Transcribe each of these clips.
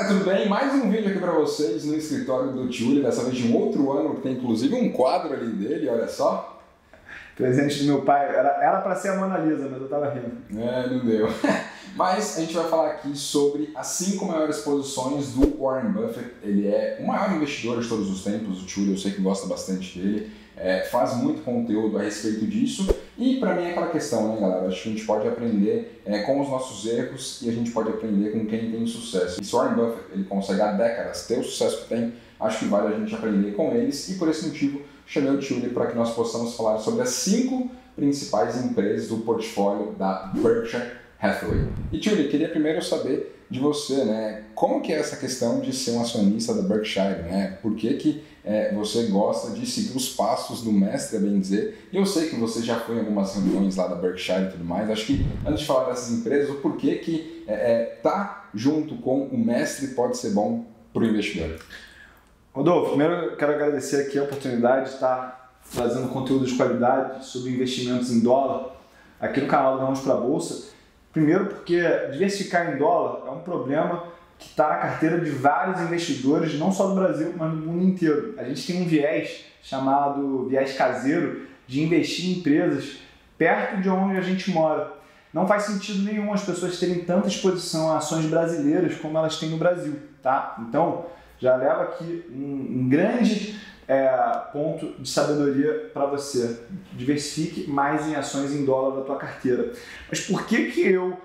galera, tudo bem? Mais um vídeo aqui para vocês no escritório do Tiuli, dessa vez de um outro ano, que tem inclusive um quadro ali dele, olha só. Presente do meu pai, era para ser a Mona Lisa, mas eu tava rindo. Não deu. Mas a gente vai falar aqui sobre as 5 maiores posições do Warren Buffett. Ele é o maior investidor de todos os tempos, o Tiuli, eu sei que gosta bastante dele. Faz muito conteúdo a respeito disso e para mim é aquela questão, né, galera? Acho que a gente pode aprender com os nossos erros e a gente pode aprender com quem tem sucesso. E se o Warren Buffett ele consegue há décadas ter o sucesso que tem, acho que vale a gente aprender com eles e por esse motivo chamei o Tiuli para que nós possamos falar sobre as 5 principais empresas do portfólio da Berkshire Hathaway. E Tiuli, queria primeiro saber de você, né? Como que é essa questão de ser um acionista da Berkshire, né? Por que você gosta de seguir os passos do mestre, a bem dizer? E eu sei que você já foi em algumas reuniões lá da Berkshire e tudo mais. Acho que antes de falar dessas empresas, o porquê que tá junto com o mestre pode ser bom para o investidor. Rodolfo, primeiro eu quero agradecer aqui a oportunidade de estar trazendo conteúdo de qualidade sobre investimentos em dólar aqui no canal do Vamos para a Bolsa. Primeiro porque diversificar em dólar é um problema que está na carteira de vários investidores, não só do Brasil, mas do mundo inteiro. A gente tem um viés chamado viés caseiro de investir em empresas perto de onde a gente mora. Não faz sentido nenhum as pessoas terem tanta exposição a ações brasileiras como elas têm no Brasil, tá? Então, já leva aqui um grande ponto de sabedoria para você. Diversifique mais em ações em dólar da tua carteira. Mas por que eu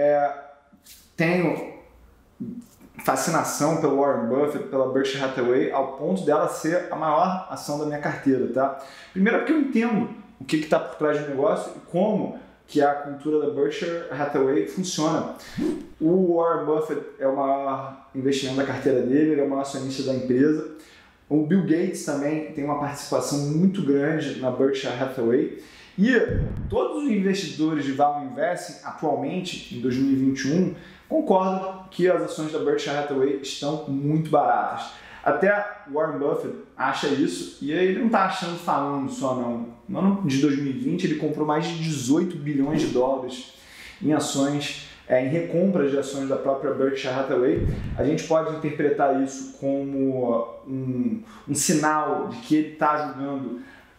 tenho fascinação pelo Warren Buffett, pela Berkshire Hathaway, ao ponto dela ser a maior ação da minha carteira, tá? Primeiro porque eu entendo o que está por trás do negócio e como que a cultura da Berkshire Hathaway funciona. O Warren Buffett é o maior investimento da carteira dele, ele é o maior acionista da empresa. O Bill Gates também tem uma participação muito grande na Berkshire Hathaway. E todos os investidores de Value Investing, atualmente, em 2021, concordam que as ações da Berkshire Hathaway estão muito baratas. Até Warren Buffett acha isso, e ele não está achando falando só não. No ano de 2020 ele comprou mais de 18 bilhões de dólares em ações, em recompras de ações da própria Berkshire Hathaway. A gente pode interpretar isso como um sinal de que ele está julgando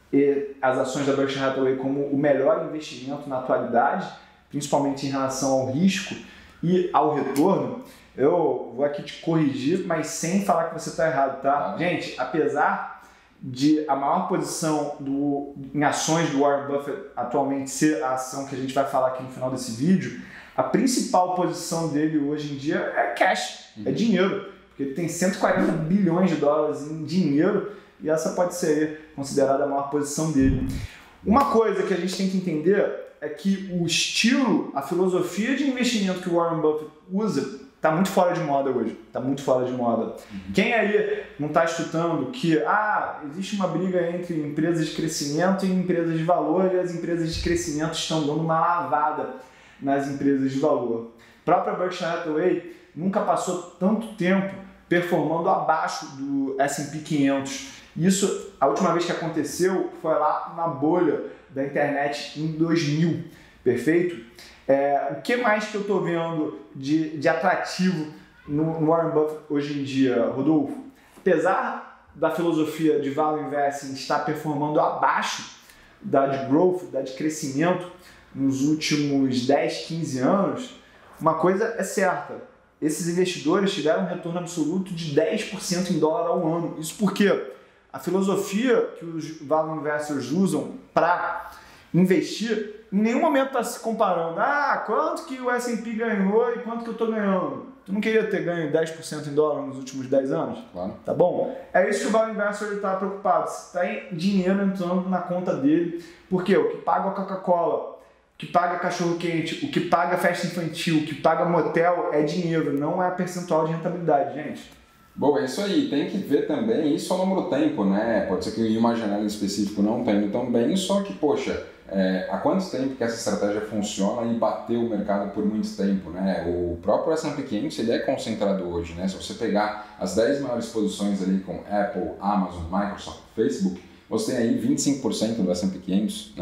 as ações da Berkshire Hathaway como o melhor investimento na atualidade, principalmente em relação ao risco e ao retorno. Eu vou aqui te corrigir, mas sem falar que você está errado, tá? Gente, apesar de a maior posição em ações do Warren Buffett atualmente ser a ação que a gente vai falar aqui no final desse vídeo, a principal posição dele hoje em dia é cash, é dinheiro, porque ele tem 140 bilhões de dólares em dinheiro e essa pode ser considerada a maior posição dele. Uma coisa que a gente tem que entender é que o estilo, a filosofia de investimento que o Warren Buffett usa está muito fora de moda hoje, está muito fora de moda. Quem aí não está escutando que existe uma briga entre empresas de crescimento e empresas de valor e as empresas de crescimento estão dando uma lavada nas empresas de valor. A própria Berkshire Hathaway nunca passou tanto tempo performando abaixo do S&P 500. Isso, a última vez que aconteceu foi lá na bolha da internet em 2000, perfeito? O que mais que eu estou vendo de atrativo no Warren Buffett hoje em dia, Rodolfo? Apesar da filosofia de Value Investing estar performando abaixo da de growth, da de crescimento nos últimos 10, 15 anos, uma coisa é certa, esses investidores tiveram um retorno absoluto de 10% em dólar ao ano. Isso porque a filosofia que os Value Investors usam para investir, em nenhum momento está se comparando. Quanto que o S&P ganhou e quanto que eu estou ganhando? Tu não queria ter ganho 10% em dólar nos últimos 10 anos? Claro. Tá bom? É isso que o Value Investor está preocupado. Se tem dinheiro entrando na conta dele. Porque o que paga a Coca-Cola, o que paga cachorro-quente, o que paga festa infantil, o que paga motel é dinheiro, não é percentual de rentabilidade, gente. Bom, é isso aí. Tem que ver também isso ao longo do tempo, né? Pode ser que em uma janela em específico não tenha indo tão bem, só que, poxa, há quanto tempo que essa estratégia funciona e bateu o mercado por muito tempo, né? O próprio S&P 500 ele é concentrado hoje, né? Se você pegar as 10 maiores posições ali com Apple, Amazon, Microsoft, Facebook, você tem aí 25% do S&P 500, né?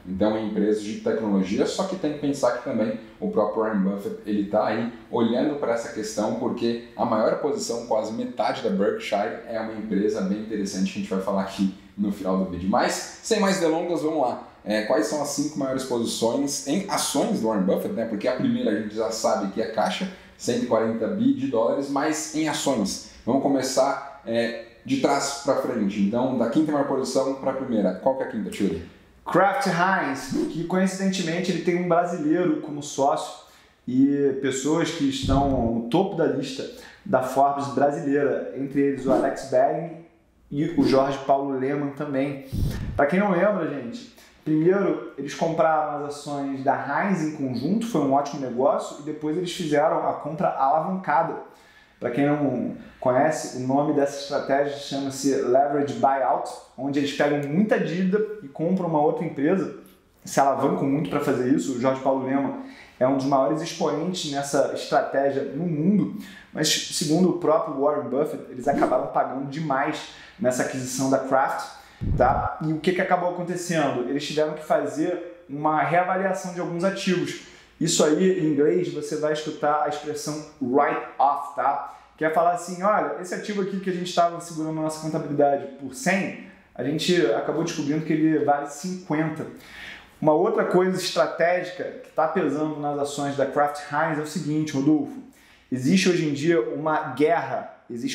então em empresas de tecnologia, só que tem que pensar que também o próprio Warren Buffett ele está aí olhando para essa questão, porque a maior posição, quase metade da Berkshire, é uma empresa bem interessante que a gente vai falar aqui no final do vídeo. Mas, sem mais delongas, vamos lá. Quais são as 5 maiores posições em ações do Warren Buffett, né? Porque a primeira a gente já sabe que é Caixa, 140 bi de dólares, mas em ações. Vamos começar de trás para frente. Então, da quinta maior posição para a primeira. Qual que é a quinta, Tchuri? Kraft Heinz, que coincidentemente ele tem um brasileiro como sócio e pessoas que estão no topo da lista da Forbes brasileira, entre eles o Alex Bering e o Jorge Paulo Lemann também. Para quem não lembra, gente, primeiro eles compraram as ações da Heinz em conjunto, foi um ótimo negócio, e depois eles fizeram a compra alavancada. Para quem não conhece, o nome dessa estratégia chama-se Leverage Buyout, onde eles pegam muita dívida e compram uma outra empresa, se alavancam muito para fazer isso. O Jorge Paulo Lemann é um dos maiores expoentes nessa estratégia no mundo, mas segundo o próprio Warren Buffett, eles acabaram pagando demais nessa aquisição da Kraft, tá? E o que acabou acontecendo? Eles tiveram que fazer uma reavaliação de alguns ativos. Isso aí, em inglês, você vai escutar a expressão write-off, tá? Que é falar assim, olha, esse ativo aqui que a gente estava segurando na nossa contabilidade por 100, a gente acabou descobrindo que ele vale 50. Uma outra coisa estratégica que está pesando nas ações da Kraft Heinz é o seguinte, Rodolfo, existe hoje em dia uma guerra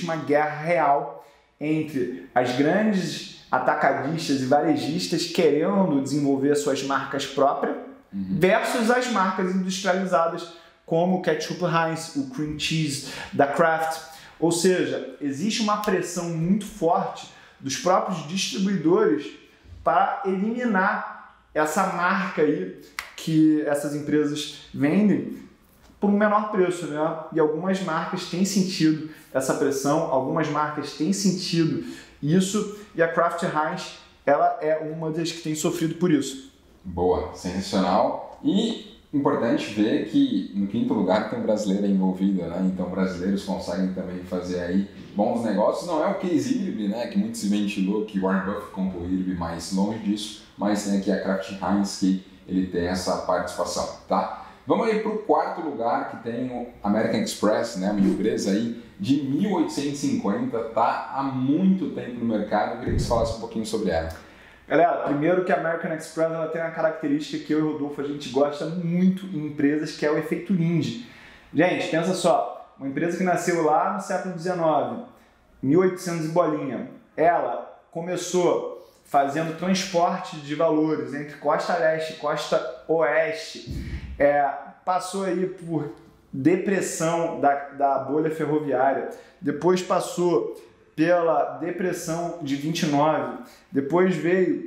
real entre as grandes atacadistas e varejistas querendo desenvolver suas marcas próprias, versus as marcas industrializadas como o ketchup Heinz, o cream cheese da Kraft. Ou seja, existe uma pressão muito forte dos próprios distribuidores para eliminar essa marca aí que essas empresas vendem por um menor preço, né? E algumas marcas têm sentido essa pressão, algumas marcas têm sentido isso, e a Kraft Heinz ela é uma das que tem sofrido por isso. Boa, sensacional. E importante ver que no quinto lugar tem um brasileiro envolvido, né? Então brasileiros conseguem também fazer aí bons negócios. Não é o case IRB, né? Que muito se ventilou que o Warren Buffett comprou o IRB, mais longe disso, mas tem aqui a Kraft Heinz que ele tem essa participação, tá? Vamos aí para o quarto lugar, que tem o American Express, né? Uma empresa aí de 1850, tá há muito tempo no mercado. Eu queria que você falasse um pouquinho sobre ela. Galera, primeiro que a American Express ela tem uma característica que eu e o Rodolfo a gente gosta muito em empresas, que é o efeito Lindy. Gente, pensa só, uma empresa que nasceu lá no século XIX, 1800 e bolinha, ela começou fazendo transporte de valores entre costa leste e costa oeste, passou aí por depressão da bolha ferroviária, depois passou pela depressão de 29, depois veio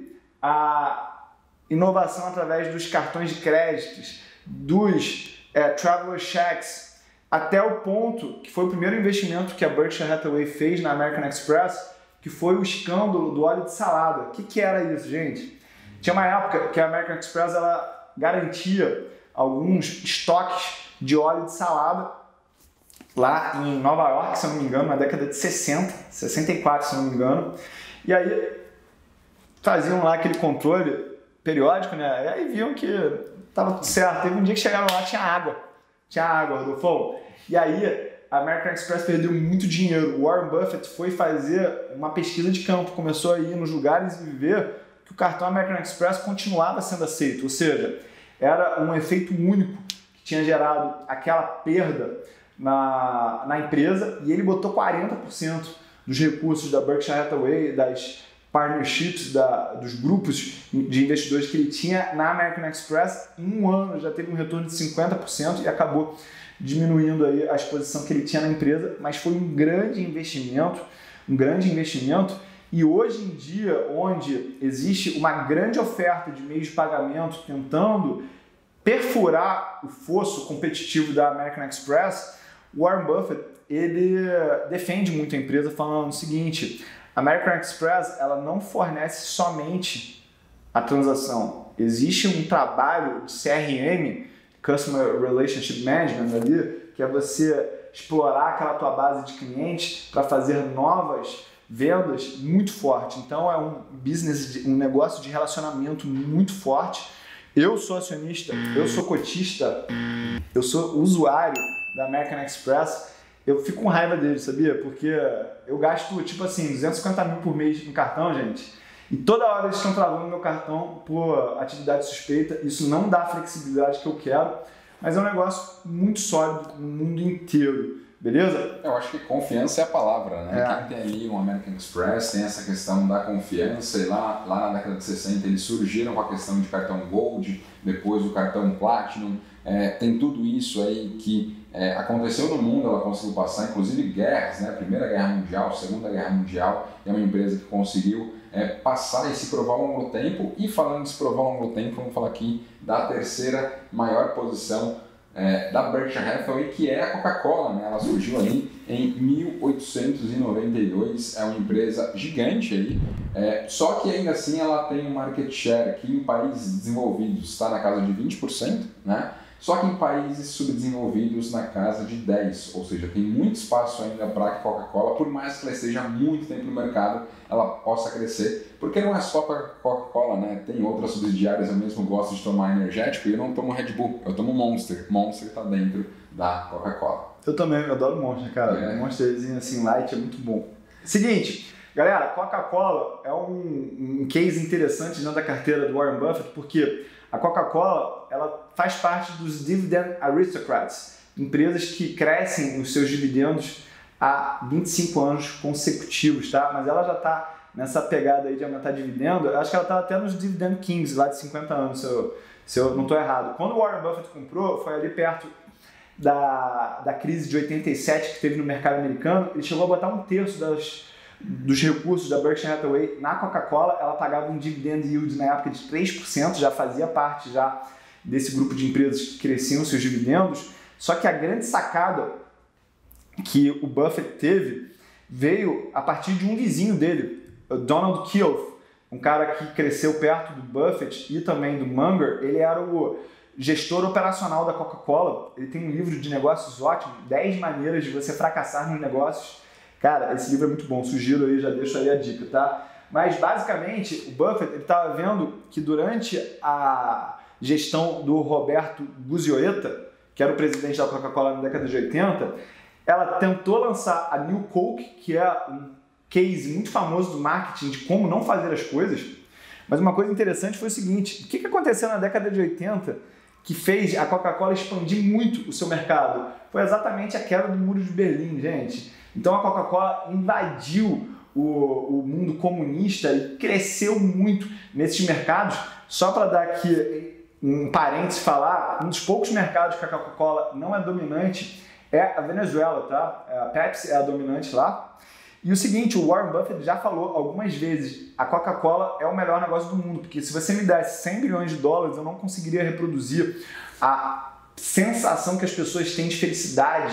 a inovação através dos cartões de créditos, dos traveler checks, até o ponto que foi o primeiro investimento que a Berkshire Hathaway fez na American Express, que foi o escândalo do óleo de salada. O que era isso, gente? Tinha uma época que a American Express ela garantia alguns estoques de óleo de salada lá em Nova York, se eu não me engano, na década de 60, 64, se eu não me engano. E aí faziam lá aquele controle periódico, né? E aí viam que estava tudo certo. Teve um dia que chegaram lá, tinha água, Rodolfo. E aí a American Express perdeu muito dinheiro. O Warren Buffett foi fazer uma pesquisa de campo, começou a ir nos lugares e ver que o cartão American Express continuava sendo aceito. Ou seja, era um efeito único que tinha gerado aquela perda na empresa, e ele botou 40% dos recursos da Berkshire Hathaway, das partnerships, dos grupos de investidores que ele tinha na American Express. Em um ano já teve um retorno de 50% e acabou diminuindo aí a exposição que ele tinha na empresa, mas foi um grande investimento, e hoje em dia, onde existe uma grande oferta de meios de pagamento tentando perfurar o fosso competitivo da American Express, Warren Buffett ele defende muito a empresa falando o seguinte: a American Express ela não fornece somente a transação, existe um trabalho de CRM, Customer Relationship Management ali, que é você explorar aquela tua base de clientes para fazer novas vendas muito forte. Então é um negócio de relacionamento muito forte, Eu sou acionista, eu sou cotista, eu sou usuário da American Express, eu fico com raiva deles, sabia? Porque eu gasto, tipo assim, 250 mil por mês no cartão, gente, e toda hora eles estão travando meu cartão por atividade suspeita. Isso não dá a flexibilidade que eu quero, mas é um negócio muito sólido no mundo inteiro, beleza? Eu acho que confiança é a palavra, né? Quem tem ali um American Express tem essa questão da confiança, e lá na década de 60 eles surgiram com a questão de cartão Gold, depois o cartão Platinum, tem tudo isso aí que aconteceu no mundo, ela conseguiu passar, inclusive guerras, né? Primeira Guerra Mundial, Segunda Guerra Mundial, é uma empresa que conseguiu passar e se provar ao longo do tempo. E falando de se provar ao longo do tempo, vamos falar aqui da terceira maior posição da Berkshire Hathaway, que é a Coca-Cola, né? Ela surgiu ali em 1892, é uma empresa gigante aí, só que ainda assim ela tem um market share aqui em países desenvolvidos, está na casa de 20%, né? Só que em países subdesenvolvidos na casa de 10%, ou seja, tem muito espaço ainda para que a Coca-Cola, por mais que ela esteja há muito tempo no mercado, ela possa crescer, porque não é só a Coca-Cola, né? Tem outras subsidiárias, eu mesmo gosto de tomar energético e eu não tomo Red Bull, eu tomo Monster. Monster está dentro da Coca-Cola. Eu também, eu adoro Monster, cara. Monsterzinho assim, light, é muito bom. Seguinte, galera, Coca-Cola é um case interessante dentro da carteira do Warren Buffett, porque a Coca-Cola, ela faz parte dos Dividend Aristocrats, empresas que crescem os seus dividendos há 25 anos consecutivos, tá? Mas ela já está nessa pegada aí de aumentar dividendo, eu acho que ela está até nos Dividend Kings, lá de 50 anos, se eu não estou errado. Quando o Warren Buffett comprou, foi ali perto da crise de 87 que teve no mercado americano, ele chegou a botar 1/3 dos recursos da Berkshire Hathaway na Coca-Cola. Ela pagava um dividend yield na época de 3%, já fazia parte já desse grupo de empresas que cresciam seus dividendos. Só que a grande sacada que o Buffett teve veio a partir de um vizinho dele, o Donald Keough, um cara que cresceu perto do Buffett e também do Munger. Ele era o gestor operacional da Coca-Cola. Ele tem um livro de negócios ótimo, 10 maneiras de você fracassar nos negócios. Cara, esse livro é muito bom, sugiro aí, já deixo aí a dica, tá? Mas, basicamente, o Buffett estava vendo que durante a gestão do Roberto Guzioeta, que era o presidente da Coca-Cola na década de 80, ela tentou lançar a New Coke, que é um case muito famoso do marketing de como não fazer as coisas. Mas uma coisa interessante foi o seguinte: o que aconteceu na década de 80 que fez a Coca-Cola expandir muito o seu mercado? Foi exatamente a queda do Muro de Berlim, gente. Então a Coca-Cola invadiu o mundo comunista e cresceu muito nesses mercados. Só para dar aqui um parênteses, falar, um dos poucos mercados que a Coca-Cola não é dominante é a Venezuela, tá? A Pepsi é a dominante lá. E o seguinte, o Warren Buffett já falou algumas vezes, a Coca-Cola é o melhor negócio do mundo, porque se você me desse 100 bilhões de dólares, eu não conseguiria reproduzir a sensação que as pessoas têm de felicidade,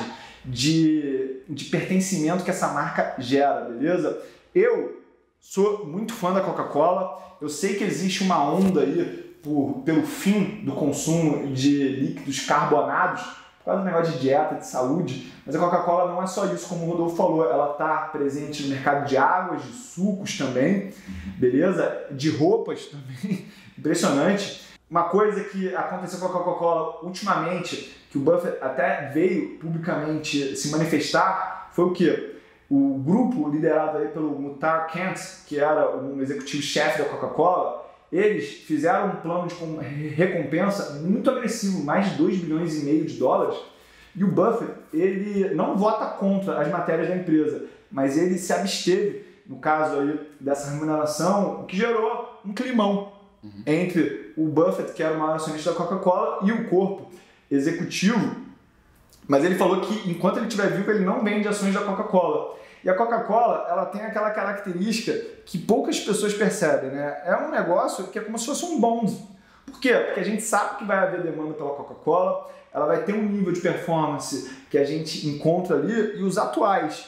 de pertencimento que essa marca gera, beleza? Eu sou muito fã da Coca-Cola, eu sei que existe uma onda aí pelo fim do consumo de líquidos carbonados, por causa do negócio de dieta, de saúde, mas a Coca-Cola não é só isso, como o Rodolfo falou, ela está presente no mercado de águas, de sucos também, beleza? De roupas também, impressionante. Uma coisa que aconteceu com a Coca-Cola ultimamente, que o Buffett até veio publicamente se manifestar, foi o quê? O grupo liderado aí pelo Muhtar Kent, que era um executivo-chefe da Coca-Cola, eles fizeram um plano de recompensa muito agressivo, mais de 2,5 bilhões de dólares, e o Buffett, ele não vota contra as matérias da empresa, mas ele se absteve, no caso aí dessa remuneração, o que gerou um climão entre o Buffett, que era o maior acionista da Coca-Cola, e o corpo executivo. Mas ele falou que enquanto ele estiver vivo, ele não vende ações da Coca-Cola. E a Coca-Cola, ela tem aquela característica que poucas pessoas percebem, né? É um negócio que é como se fosse um bond. Por quê? Porque a gente sabe que vai haver demanda pela Coca-Cola, ela vai ter um nível de performance que a gente encontra ali, e os atuais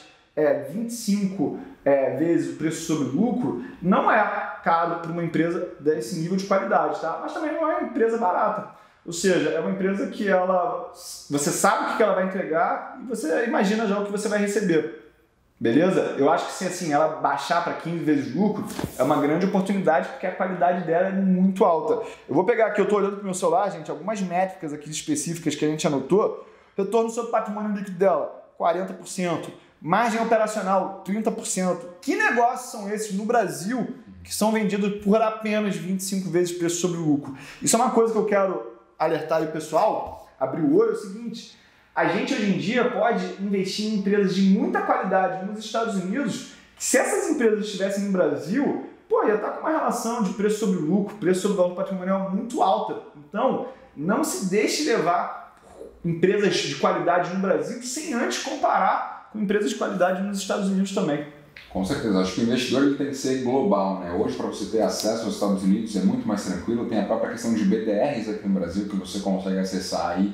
25 vezes o preço sobre lucro não é caro para uma empresa desse nível de qualidade, tá? Mas também não é uma empresa barata. Ou seja, é uma empresa que você sabe o que ela vai entregar e você imagina já o que você vai receber. Beleza? Eu acho que se assim, ela baixar para 15 vezes lucro, é uma grande oportunidade porque a qualidade dela é muito alta. Eu vou pegar aqui, eu estou olhando para o meu celular, gente, algumas métricas aqui específicas que a gente anotou. Retorno sobre o patrimônio líquido dela, 40%. Margem operacional, 30%. Que negócios são esses no Brasil que são vendidos por apenas 25 vezes preço sobre lucro? Isso é uma coisa que eu quero alertar aí o pessoal, abrir o olho, é o seguinte: a gente hoje em dia pode investir em empresas de muita qualidade nos Estados Unidos, que se essas empresas estivessem no Brasil, ia estar com uma relação de preço sobre lucro, preço sobre valor patrimonial muito alta. Então, não se deixe levar empresas de qualidade no Brasil sem antes comparar com empresas de qualidade nos Estados Unidos também. Com certeza, acho que o investidor ele tem que ser global, né? Hoje, para você ter acesso aos Estados Unidos é muito mais tranquilo, tem a própria questão de BDRs aqui no Brasil, que você consegue acessar aí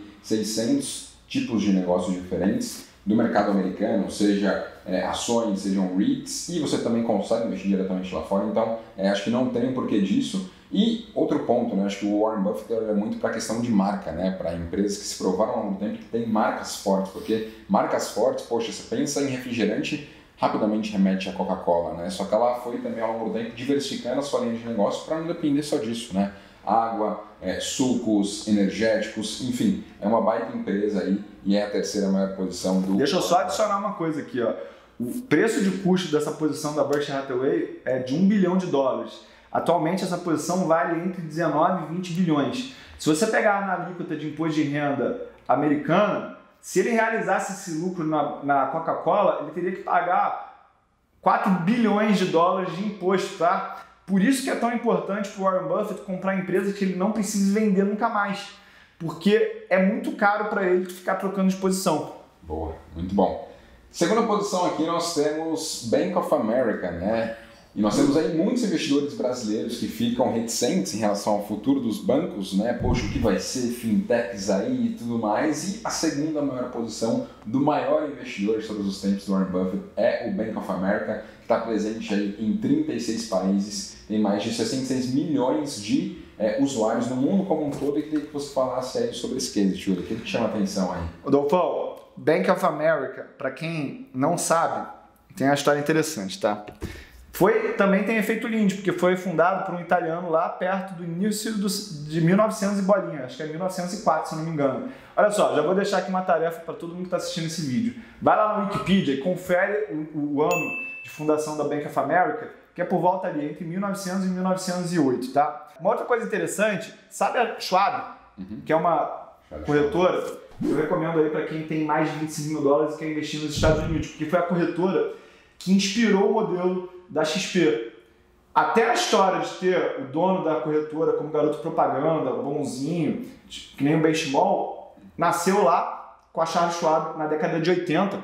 600 tipos de negócios diferentes do mercado americano, seja ações, sejam REITs, e você também consegue investir diretamente lá fora, então acho que não tem um porquê disso. E outro ponto, né, acho que o Warren Buffett é muito para a questão de marca, né, para empresas que se provaram ao longo do tempo que tem marcas fortes, porque marcas fortes, poxa, você pensa em refrigerante, rapidamente remete à Coca-Cola, né, só que ela foi também ao longo do tempo diversificando a sua linha de negócio para não depender só disso, né, água, sucos, energéticos, enfim, é uma baita empresa aí e é a terceira maior posição do... Deixa eu só adicionar uma coisa aqui, ó. O preço de custo dessa posição da Berkshire Hathaway é de $1 bilhão. Atualmente essa posição vale entre 19 e 20 bilhões. Se você pegar na alíquota de imposto de renda americana, se ele realizasse esse lucro na Coca-Cola, ele teria que pagar $4 bilhões de imposto, tá? Por isso que é tão importante para o Warren Buffett comprar empresas que ele não precisa vender nunca mais, porque é muito caro para ele ficar trocando de posição. Boa, muito bom. Segunda posição aqui nós temos Bank of America, né? E nós temos aí muitos investidores brasileiros que ficam reticentes em relação ao futuro dos bancos, né? Poxa, o que vai ser, fintechs aí e tudo mais. E a segunda maior posição do maior investidor de todos os tempos do Warren Buffett é o Bank of America, que está presente aí em 36 países, tem mais de 66 milhões de usuários no mundo como um todo. E queria que você falasse aí sobre esse case, Júlio. O que te chama a atenção aí? Rodolfo, Bank of America, para quem não sabe, tem uma história interessante, tá? Também tem efeito Linde, porque foi fundado por um italiano lá perto do início de 1900 e bolinha, acho que é 1904, se não me engano. Olha só, já vou deixar aqui uma tarefa para todo mundo que está assistindo esse vídeo. Vai lá no Wikipedia e confere o ano de fundação da Bank of America, que é por volta ali entre 1900 e 1908, tá? Uma outra coisa interessante, sabe a Schwab, que é uma corretora? Eu recomendo aí para quem tem mais de $25 mil e quer investir nos Estados Unidos, porque foi a corretora que inspirou o modelo da XP. Até a história de ter o dono da corretora como garoto propaganda, bonzinho, que nem o Benchimol, nasceu lá com a Charles Schwab na década de 80.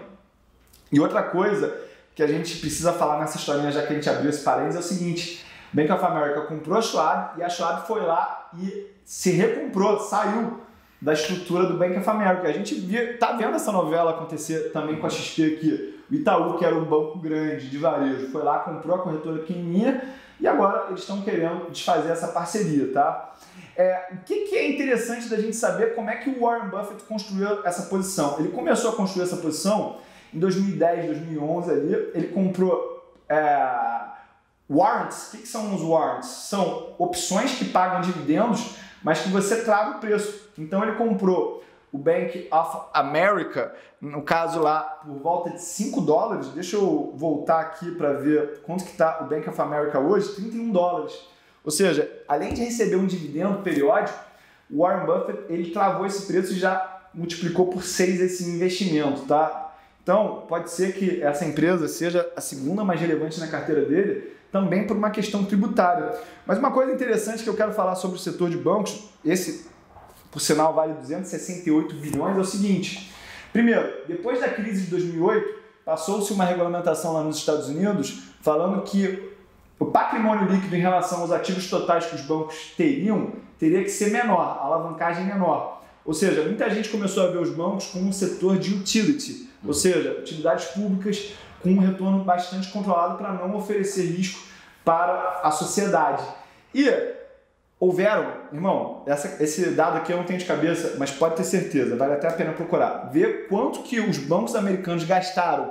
E outra coisa que a gente precisa falar nessa historinha, já que a gente abriu esse parênteses, é o seguinte: Bank of America comprou a Schwab e a Schwab foi lá e se recomprou, saiu da estrutura do Bank of America. A gente tá vendo essa novela acontecer também com a XP aqui. O Itaú, que era um banco grande de varejo, foi lá, comprou a corretora pequenininha e agora eles estão querendo desfazer essa parceria, tá? O que é interessante da gente saber como é que o Warren Buffett construiu essa posição. Ele começou a construir essa posição em 2010, 2011 ali. Ele comprou warrants. O que são os warrants? São opções que pagam dividendos, mas que você trava o preço. Então ele comprou o Bank of America, no caso lá, por volta de $5. Deixa eu voltar aqui para ver quanto que está o Bank of America hoje, $31. Ou seja, além de receber um dividendo periódico, o Warren Buffett ele travou esse preço e já multiplicou por 6 esse investimento, tá? Então, pode ser que essa empresa seja a segunda mais relevante na carteira dele, também por uma questão tributária. Mas uma coisa interessante que eu quero falar sobre o setor de bancos, esse, por sinal, vale 268 bilhões, é o seguinte. Primeiro, depois da crise de 2008, passou-se uma regulamentação lá nos Estados Unidos falando que o patrimônio líquido em relação aos ativos totais que os bancos teria que ser menor, a alavancagem menor. Ou seja, muita gente começou a ver os bancos como um setor de utility, ou seja, utilidades públicas com um retorno bastante controlado para não oferecer risco para a sociedade. E houveram, irmão, esse dado aqui eu não tenho de cabeça, mas pode ter certeza, vale até a pena procurar. Ver quanto que os bancos americanos gastaram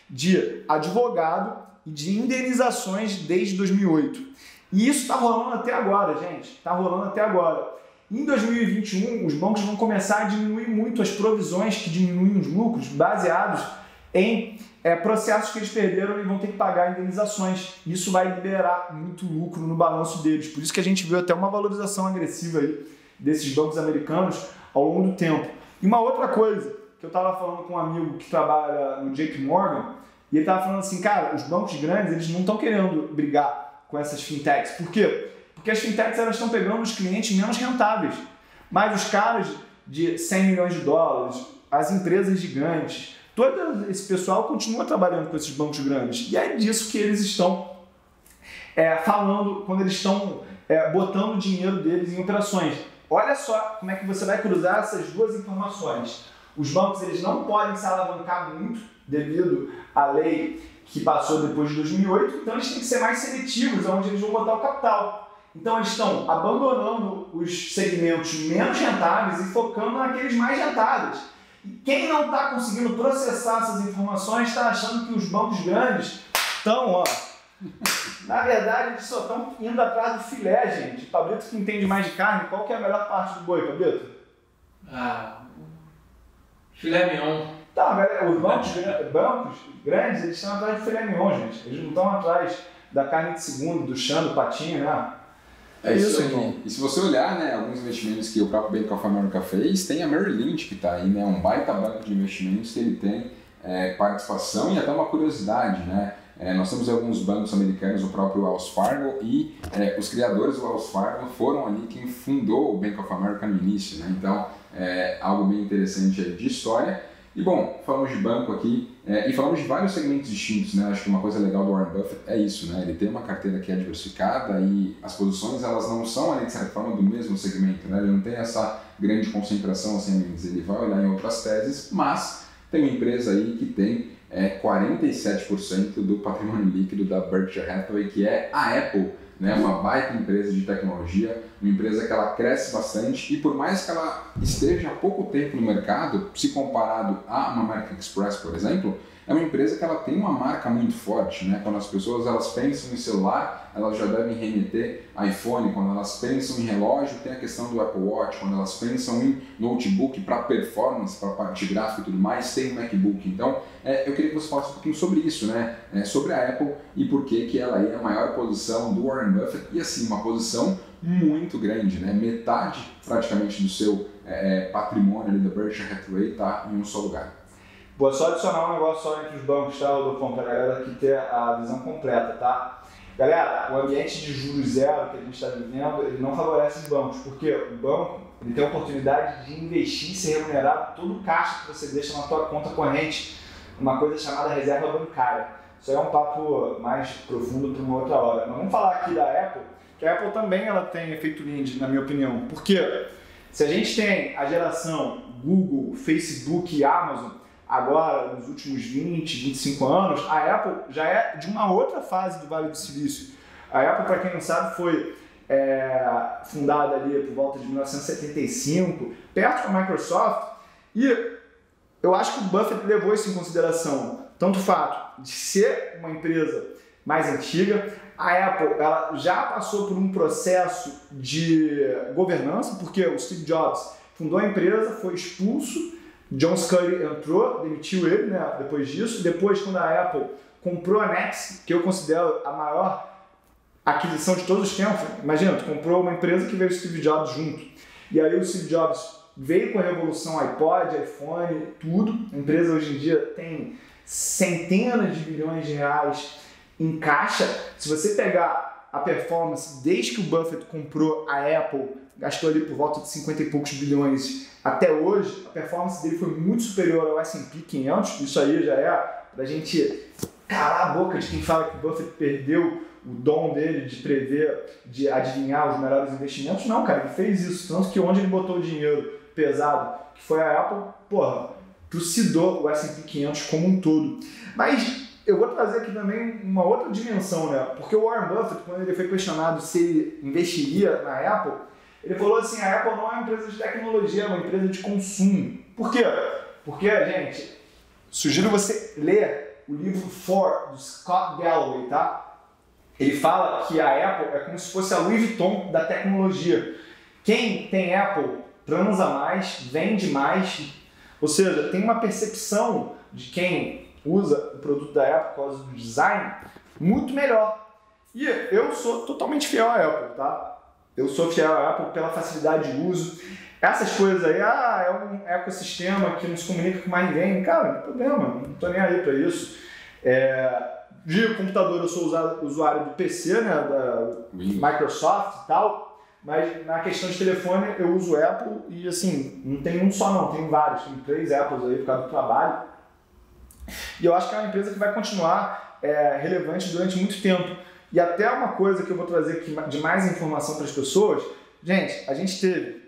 de advogado e de indenizações desde 2008. E isso está rolando até agora, gente. Está rolando até agora. Em 2021, os bancos vão começar a diminuir muito as provisões que diminuem os lucros baseados em processos que eles perderam e vão ter que pagar indenizações. Isso vai liberar muito lucro no balanço deles. Por isso que a gente viu até uma valorização agressiva aí desses bancos americanos ao longo do tempo. E uma outra coisa, que eu estava falando com um amigo que trabalha no JP Morgan, e ele estava falando assim, cara, os bancos grandes, eles não estão querendo brigar com essas fintechs. Por quê? Porque as fintechs elas estão pegando os clientes menos rentáveis. Mas os caras de 100 milhões de dólares, as empresas gigantes, todo esse pessoal continua trabalhando com esses bancos grandes. E é disso que eles estão falando quando eles estão botando o dinheiro deles em operações. Olha só como é que você vai cruzar essas duas informações. Os bancos eles não podem se alavancar muito devido à lei que passou depois de 2008, então eles têm que ser mais seletivos onde eles vão botar o capital. Então eles estão abandonando os segmentos menos rentáveis e focando naqueles mais rentáveis. E quem não está conseguindo processar essas informações está achando que os bancos grandes estão, na verdade, eles só estão indo atrás do filé, gente. Pablito que entende mais de carne, qual que é a melhor parte do boi, Pablito? Filé mignon. Tá, os bancos grandes, eles estão atrás do filé mignon, gente. Eles não estão atrás da carne de segundo, do chão, do patinho, né? É isso aqui. E se você olhar, né, alguns investimentos que o próprio Bank of America fez, tem a Merrill Lynch que está aí, né, um baita banco de investimentos que ele tem participação e até uma curiosidade, né? Nós temos alguns bancos americanos, o próprio Wells Fargo, e os criadores do Wells Fargo foram ali quem fundou o Bank of America no início, né? Então, algo bem interessante aí de história. E bom, falamos de banco aqui e falamos de vários segmentos distintos, né? Acho que uma coisa legal do Warren Buffett é isso, né? Ele tem uma carteira que é diversificada e as posições elas não são ali de certa forma do mesmo segmento, né? Ele não tem essa grande concentração assim, ele vai olhar em outras teses, mas tem uma empresa aí que tem 47% do patrimônio líquido da Berkshire Hathaway, que é a Apple, né? Uma baita empresa de tecnologia, uma empresa que ela cresce bastante e por mais que ela esteja há pouco tempo no mercado, se comparado a uma American Express, por exemplo, é uma empresa que ela tem uma marca muito forte, né? Quando as pessoas elas pensam em celular, elas já devem remeter iPhone. Quando elas pensam em relógio, tem a questão do Apple Watch. Quando elas pensam em notebook para performance, para parte gráfica e tudo mais, tem o MacBook. Então, eu queria que você falasse um pouquinho sobre isso, né? Sobre a Apple e por que ela é a maior posição do Warren Buffett e assim, uma posição muito grande, né? Metade praticamente do seu patrimônio ali da Berkshire Hathaway está em um só lugar. Vou só adicionar um negócio só entre os bancos, tá, Rodolfo, para a galera aqui ter a visão completa, tá? Galera, o ambiente de juros zero que a gente está vivendo, ele não favorece os bancos, porque o banco ele tem a oportunidade de investir e ser remunerado todo o caixa que você deixa na tua conta corrente, uma coisa chamada reserva bancária. Isso aí é um papo mais profundo para uma outra hora. Mas vamos falar aqui da Apple, que a Apple também ela tem efeito Lynch, na minha opinião. Por quê? Se a gente tem a geração Google, Facebook e Amazon, agora, nos últimos 20, 25 anos, a Apple já é de uma outra fase do Vale do Silício. A Apple, para quem não sabe, foi fundada ali por volta de 1975, perto da Microsoft, e eu acho que o Buffett levou isso em consideração. Tanto o fato de ser uma empresa mais antiga, a Apple ela já passou por um processo de governança, porque o Steve Jobs fundou a empresa, foi expulso, John Sculley entrou, demitiu ele, né, depois disso. Depois, quando a Apple comprou a Next, que eu considero a maior aquisição de todos os tempos, imagina, tu comprou uma empresa que veio o Steve Jobs junto. E aí o Steve Jobs veio com a revolução iPod, iPhone, tudo. A empresa hoje em dia tem centenas de bilhões de reais em caixa. Se você pegar a performance desde que o Buffett comprou a Apple, gastou ali por volta de 50 e poucos bilhões até hoje, a performance dele foi muito superior ao S&P 500. Isso aí já é pra gente calar a boca de quem fala que o Buffett perdeu o dom dele de prever, de adivinhar os melhores investimentos. Não, cara, ele fez isso. Tanto que onde ele botou o dinheiro pesado, que foi a Apple, trucidou o S&P 500 como um todo. Mas eu vou trazer aqui também uma outra dimensão, né? Porque o Warren Buffett, quando ele foi questionado se ele investiria na Apple, ele falou assim, a Apple não é uma empresa de tecnologia, é uma empresa de consumo. Por quê? Porque, gente, sugiro você ler o livro For, do Scott Galloway, tá? Ele fala que a Apple é como se fosse a Louis Vuitton da tecnologia. Quem tem Apple transa mais, vende mais, ou seja, tem uma percepção de quem usa o produto da Apple por causa do design muito melhor. E eu sou totalmente fiel à Apple, tá? Eu sou fiel à Apple pela facilidade de uso. Essas coisas aí, é um ecossistema que não se comunica com mais ninguém. Cara, não tem problema, não tô nem aí para isso. De computador eu sou usuário do PC, né, da Microsoft e tal, mas na questão de telefone eu uso Apple e assim, não tem um só não, tem vários, tem 3 Apples aí por causa do trabalho. E eu acho que é uma empresa que vai continuar relevante durante muito tempo. E até uma coisa que eu vou trazer aqui de mais informação para as pessoas, gente, a gente teve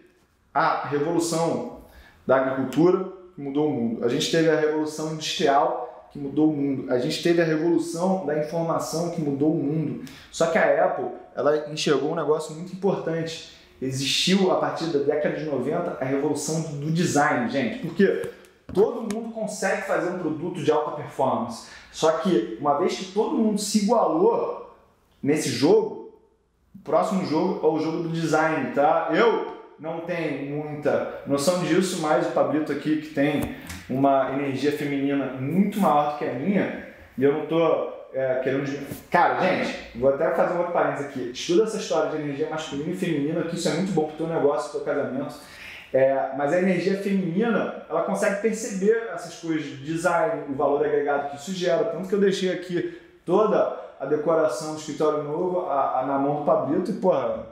a revolução da agricultura que mudou o mundo, a gente teve a revolução industrial que mudou o mundo, a gente teve a revolução da informação que mudou o mundo. Só que a Apple, ela enxergou um negócio muito importante. Existiu a partir da década de 90 a revolução do design, gente, porque todo mundo consegue fazer um produto de alta performance. Só que uma vez que todo mundo se igualou nesse jogo, o próximo jogo é o jogo do design, tá? Eu não tenho muita noção disso, mas o Pablito aqui, que tem uma energia feminina muito maior do que a minha, e eu não tô querendo... Cara, gente, vou até fazer um outro parênteses aqui. Estuda essa história de energia masculina e feminina, que isso é muito bom pro teu negócio, pro teu casamento. Mas a energia feminina, ela consegue perceber essas coisas de design, o valor agregado que isso gera. Tanto que eu deixei aqui toda a decoração do escritório novo na mão do Pablito e, porra,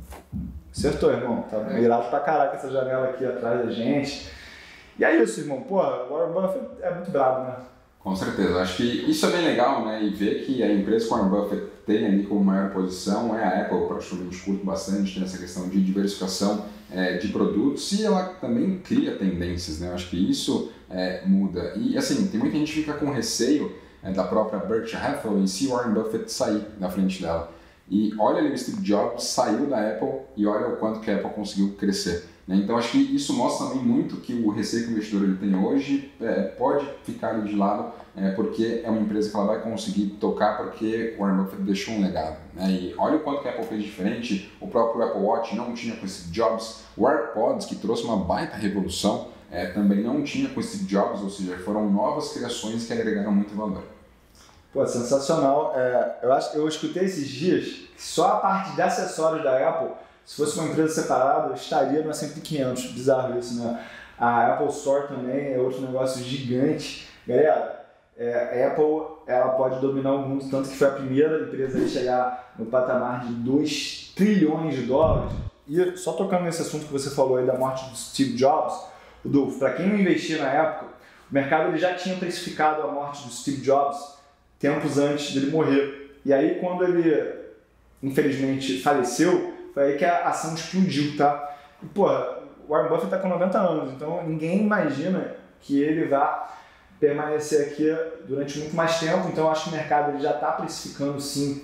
acertou, irmão. Tá irado pra caraca essa janela aqui atrás da gente. E é isso, irmão. Porra, o Warren Buffett é muito brabo, né? Com certeza. Acho que isso é bem legal, né? E ver que a empresa que o Warren Buffett tem ali como maior posição é a Apple. Eu praticamente curto bastante, tem essa questão de diversificação de produtos e ela também cria tendências, né? Eu acho que isso muda. E assim, tem muita gente que fica com receio da própria Berkshire Hathaway se o Warren Buffett sair da frente dela. E olha ali o Steve Jobs saiu da Apple e olha o quanto que a Apple conseguiu crescer. Né? Então acho que isso mostra também muito que o receio que o investidor ele tem hoje pode ficar ali de lado porque é uma empresa que ela vai conseguir tocar porque o Warren Buffett deixou um legado. Né? E olha o quanto que a Apple fez diferente, o próprio Apple Watch não tinha com o Steve Jobs, o AirPods que trouxe uma baita revolução também não tinha com o Steve Jobs, ou seja, foram novas criações que agregaram muito valor. Pô, sensacional. Eu escutei esses dias que só a parte de acessórios da Apple, se fosse uma empresa separada, estaria no S&P 500. Bizarro isso, né? A Apple Store também é outro negócio gigante. Galera, a Apple ela pode dominar o mundo, tanto que foi a primeira empresa a chegar no patamar de 2 trilhões de dólares. E só tocando nesse assunto que você falou aí da morte do Steve Jobs, Rodolfo, para quem não investia na época, o mercado ele já tinha precificado a morte do Steve Jobs tempos antes dele morrer. E aí, quando ele, infelizmente, faleceu, foi aí que a ação explodiu, tá? E, porra, o Warren Buffett tá com 90 anos, então ninguém imagina que ele vá permanecer aqui durante muito mais tempo. Então, eu acho que o mercado ele já está precificando, sim,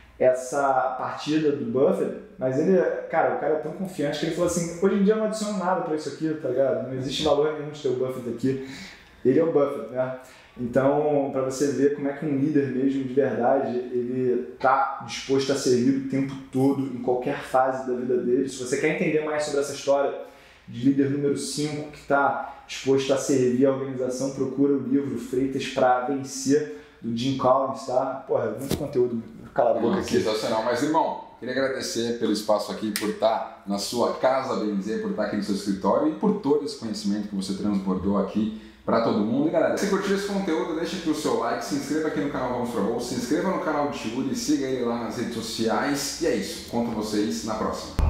essa partida do Buffett, mas ele, cara, o cara é tão confiante que ele falou assim, hoje em dia eu não adiciono nada para isso aqui, tá ligado? Não existe valor nenhum de ter o Buffett aqui. Ele é o Buffett, né? Então, para você ver como é que um líder mesmo de verdade, ele está disposto a servir o tempo todo, em qualquer fase da vida dele. Se você quer entender mais sobre essa história de líder número 5, que está disposto a servir a organização, procura o livro Freitas para Vencer, do Jim Collins, tá? Porra, muito conteúdo, cala a boca aqui. Sensacional, mas irmão, queria agradecer pelo espaço aqui, por estar na sua casa, bem dizer, por estar aqui no seu escritório e por todo esse conhecimento que você transbordou aqui para todo mundo. E galera, se curtiu esse conteúdo, deixa aqui o seu like, se inscreva aqui no canal Vamos Pra Bolsa, se inscreva no canal do Tiuri, siga ele lá nas redes sociais e é isso, conto vocês na próxima.